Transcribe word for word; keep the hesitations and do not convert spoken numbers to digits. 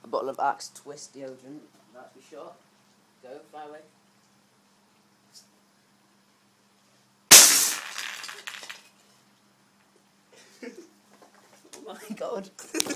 A bottle of Axe Twist deodorant. That's be shot. Go, fly away. Oh my god.